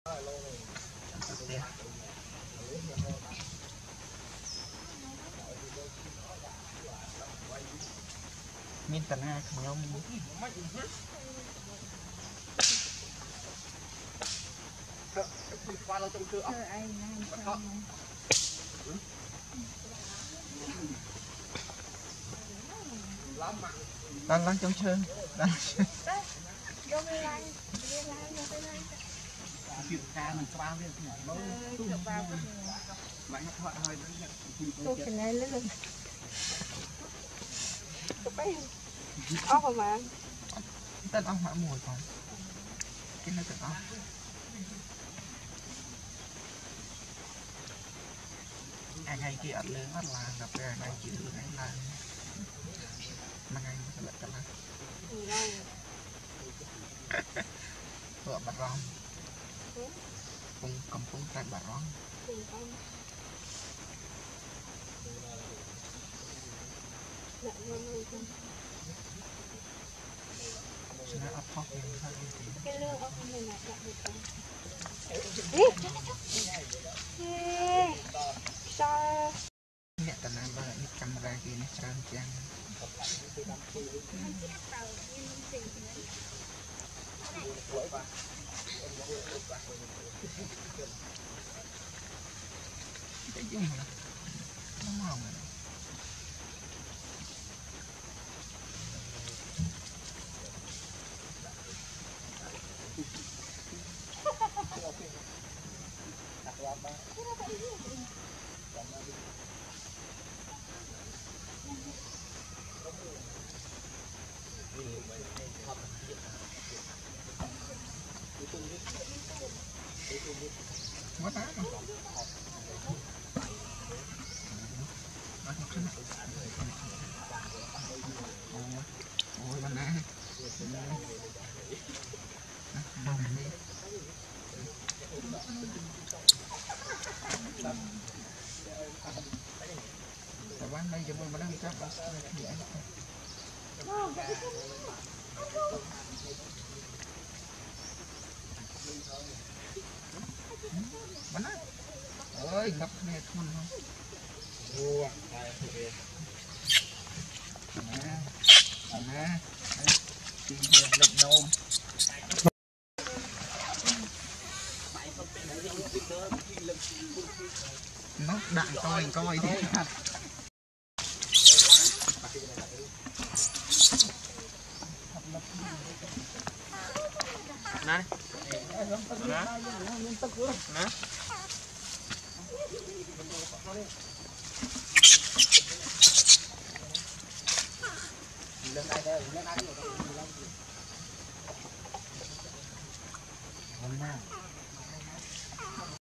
miên tận hai khẩu nhông đang trong chơi đang chuyện ca mình cho bao nhiêu bạn thoại hơi tôi cái này lên ốc không mà tên ốc hả mùi còn cái nó tên ốc anh hay kia ăn lên mắt là gặp cái này chỉ được cái là mà ngay nó lại cái này vợ bà rong cùng cầm cung tay bà rong nó ấp thóc cái lương ấp này là sao mẹ tận anh ba lại camera kia nó trơn chăng cái gì mà nó mỏng quá tá ôi bạn nè bán đây cho mình đang đi cắt bác bắn á ơi ngập nè không nè tìm hiểu lịch nôm nó đạn coi đi nè nè lên đây